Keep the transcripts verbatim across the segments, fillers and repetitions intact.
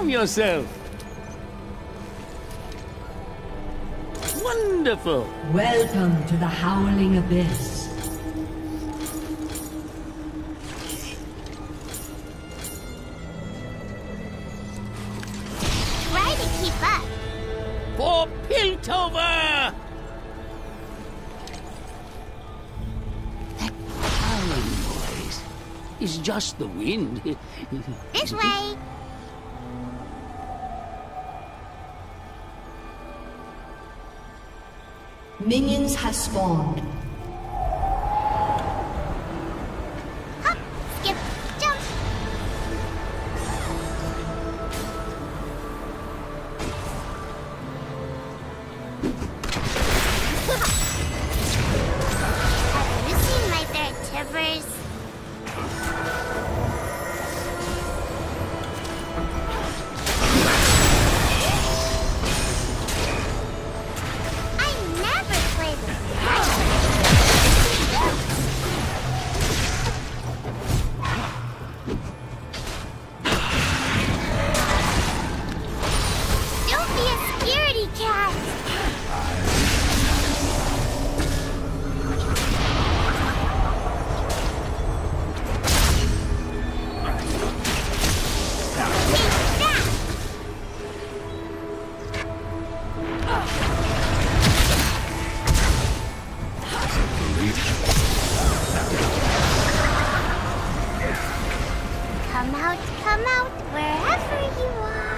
Calm yourself. Wonderful. Welcome to the Howling Abyss. Try to keep up. For Piltover! That howling noise is just the wind. This way. Minions have spawned. Hop, skip, jump. Have you seen my bear Tivers? Come out, come out, wherever you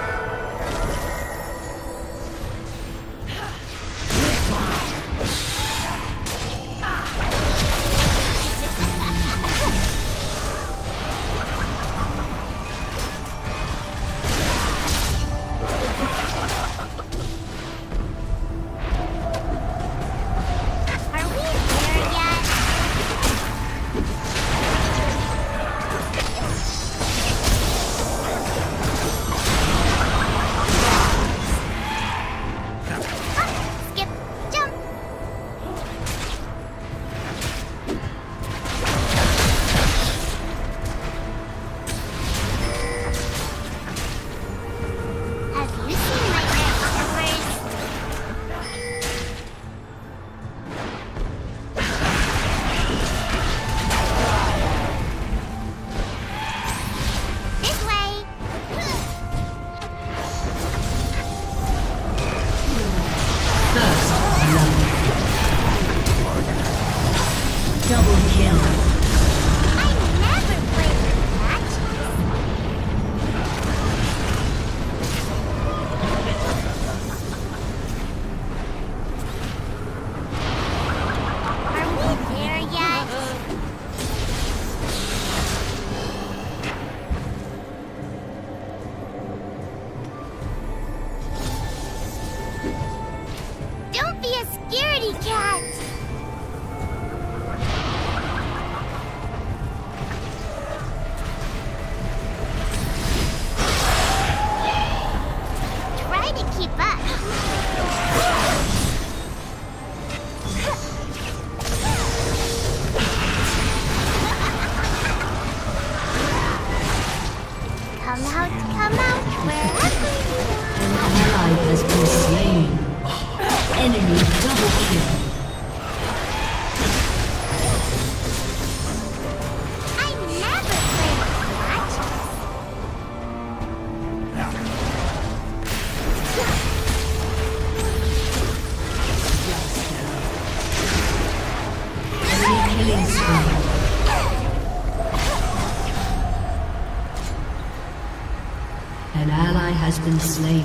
An ally has been slain.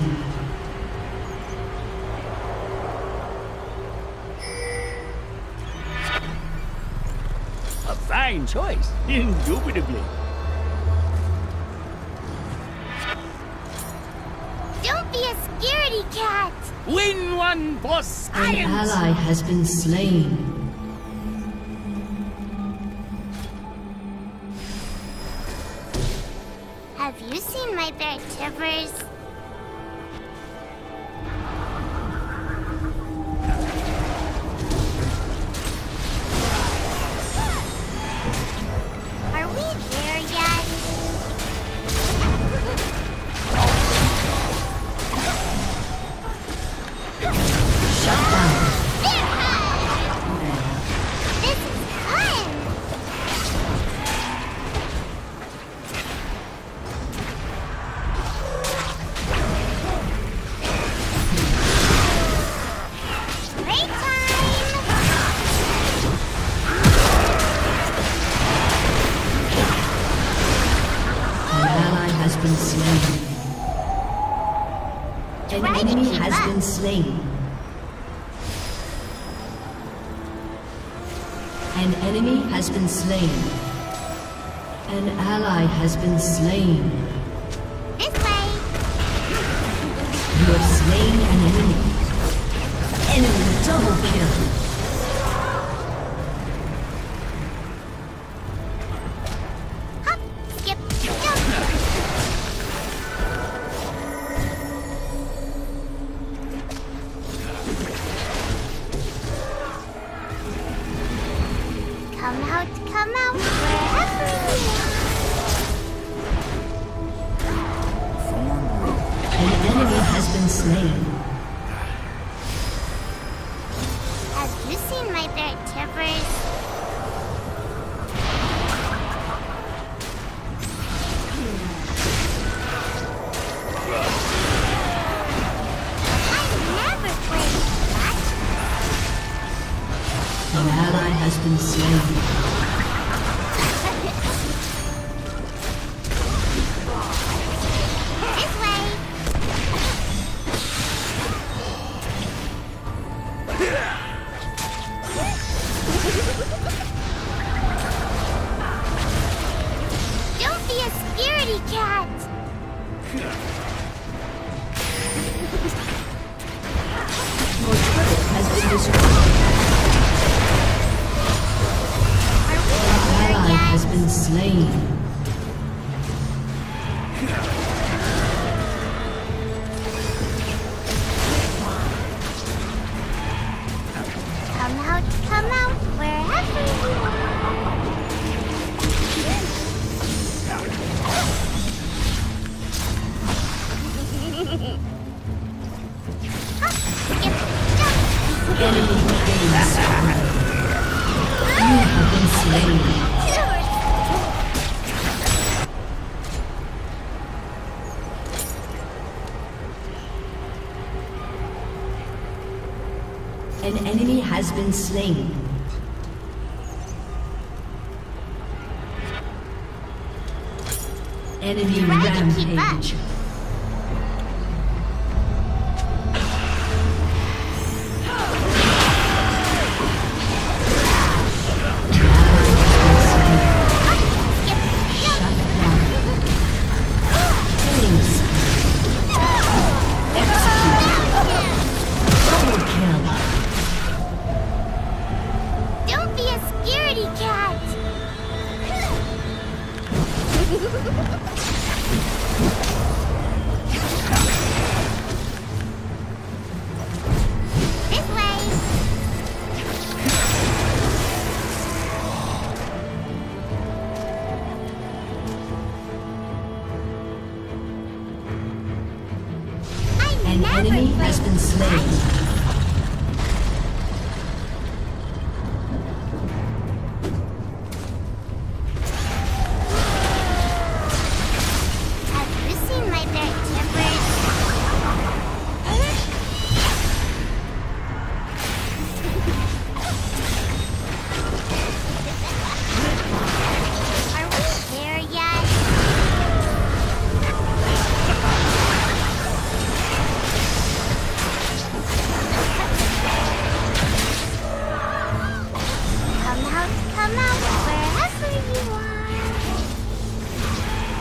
A fine choice, indubitably. Don't be a scaredy cat! Win one for science! An ally has been slain. Have you seen my bear Tivers? Are we there yet? slain. An enemy has been slain. An ally has been slain. This way. You have slain an enemy. Enemy double kill. Hop, skip, jump. Come out, come out, wherever you are. An enemy has been slain. Have you seen my bear Tibbers? I never played that. An ally has been slain. This way. Don't be a scaredy cat. Your turret has been destroyed. Are we An there ally yet? has been slain. Come out, come out, wherever you are. Hop, skip, jump. Enemy killing spree. You have been slain. An enemy has been slain. Enemy Try to keep up. rampage. Skip, Shut jump. down. Killing spree. Execute. Double kill. Don't be a scaredy cat. This way. I An never enemy has played been slain. Have you seen my bear Tibbers? Are we there yet? Come out, come out, wherever you are.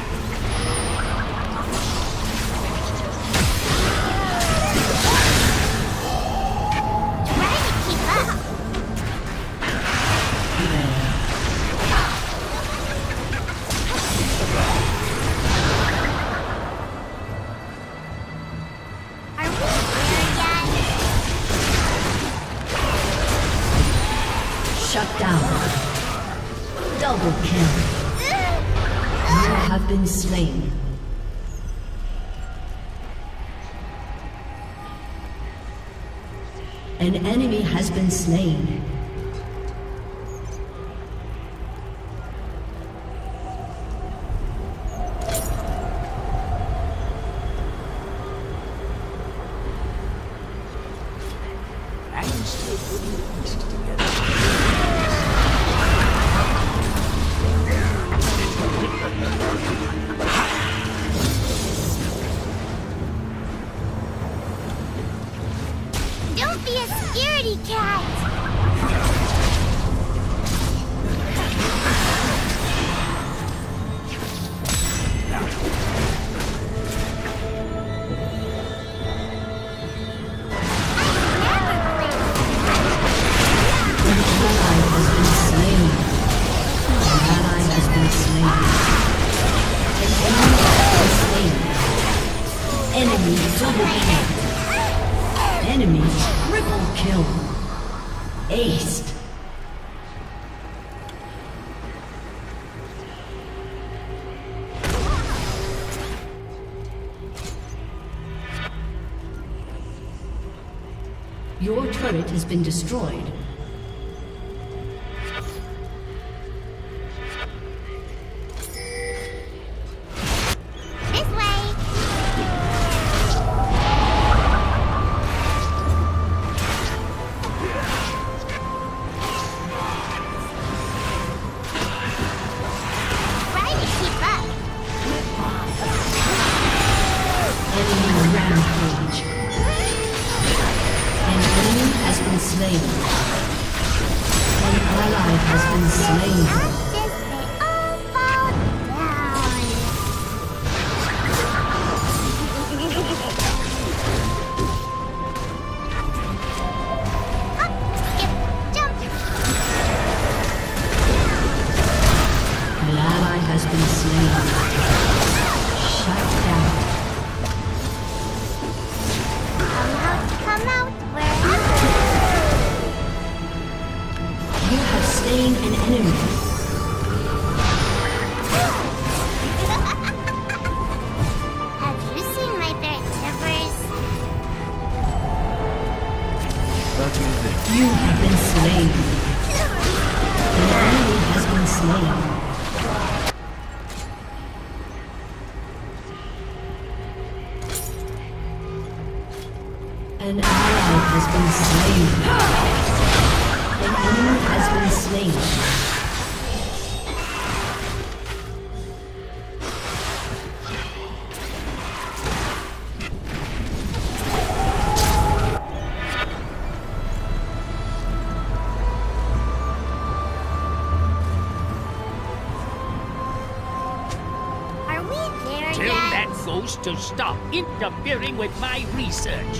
Try to keep up. Are we there yet? Shut down. Double kill. You have been slain. An enemy has been slain. I'm still putting the pieces together. scaredy cat! Enemy double kill. Enemy triple kill. Aced. Your turret has been destroyed. You have been slain. An enemy has been slain. An ally has been slain. An enemy has been slain. To stop interfering with my research.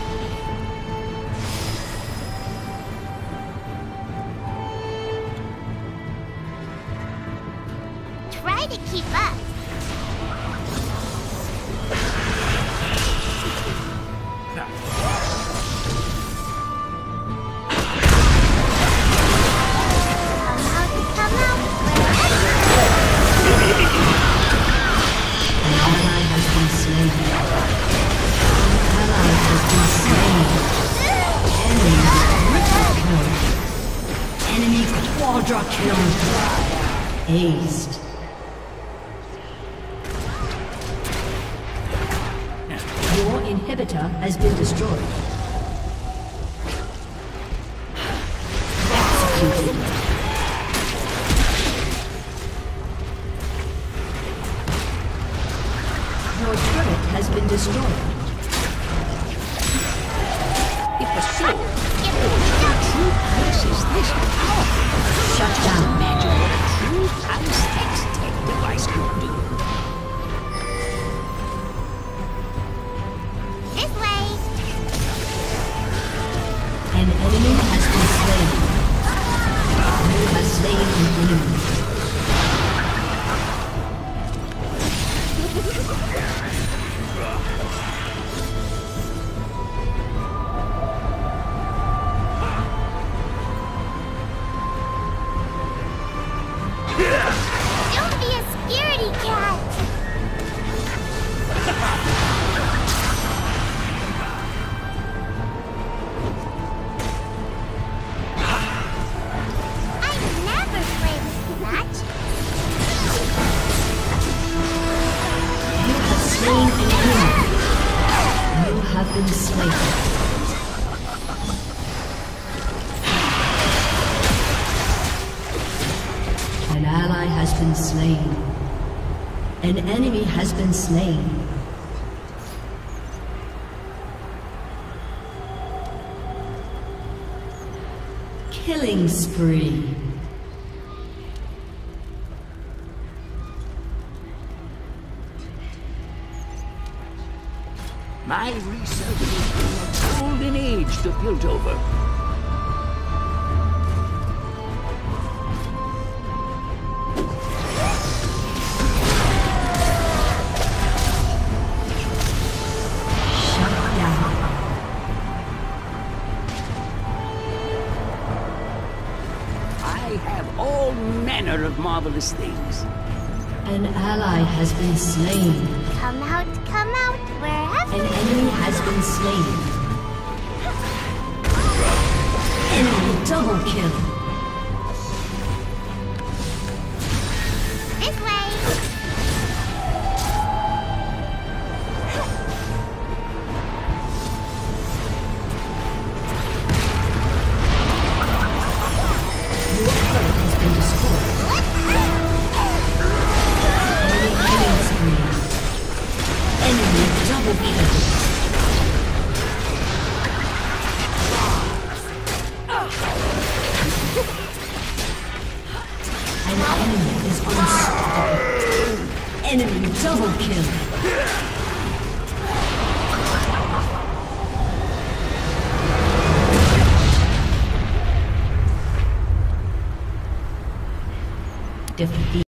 Try to keep up. Quadra kill. Aced. Your inhibitor has been destroyed. Executed. Your turret has been destroyed. If the sword forged in true ice is this powerful, shut down. Imagine what a true ice X-Tech device could do. This way. An enemy has been slain. You have slain an enemy. Don't be a scaredy cat! I never play with that. You have slain an enemy. You have been slain. An ally has been slain. An enemy has been slain. Killing spree. My research is in a golden age to Piltover. I have all manner of marvelous things. An ally has been slain. Come out, come out, wherever. An enemy has been slain. Enemy double kill. This way. Your turret has been destroyed. Enemy killing spree. Enemy double kill. An enemy is unstoppable. Enemy double kill. Defeat.